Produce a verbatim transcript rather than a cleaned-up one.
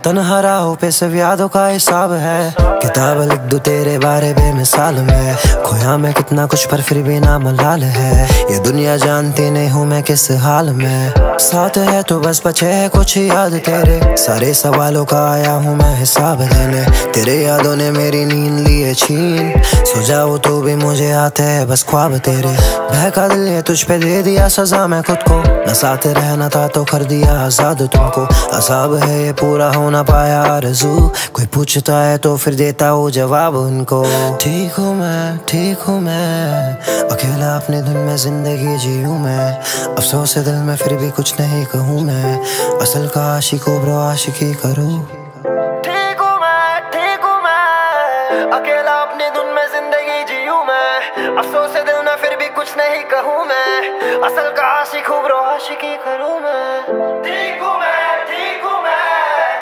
तन्हा राहों पे सिर्फ यादों का हिसाब है। किताब लिख दूं तेरे बारे बेमिसाल में, खोया मैं कितना कुछ पर फिर भी ना मलाल है। ये दुनिया जानती नहीं हूँ मैं किस हाल में, साथ है तो बस बचे है कुछ याद तेरे। सारे सवालों का आया हूँ मैं हिसाब देने, तेरे यादों ने मेरी नींद लिए छीन। सो जाऊँ तो भी मुझे आते हैं बस ख्वाब तेरे। बहका दिल ने तुझ पे दे दिया सजा मैं खुद को, न साथ रहना था तो कर दिया आजाद तुमको। असाब है ये पूरा हो ना पाया आरज़ू, कोई पूछता है तो फिर देता हूँ जवाब उनको। ठीक हूँ मैं, ठीक हूँ मैं, अकेला अपने धुन में जिंदगी जीऊँ मैं। अफसोस है दिल में फिर भी कुछ नहीं कहूँ मैं, असल का आशिको ब्रो आशिकी करूँ। ठीक हूँ मैं, ठीक हूँ मैं, अकेला अपनी धुन में जिंदगी जीऊँ मैं। अफसोस है दिल में फिर भी कुछ नहीं कहूँ मैं, असल का आशिक हूँ ब्रो आशिकी करूँ मैं।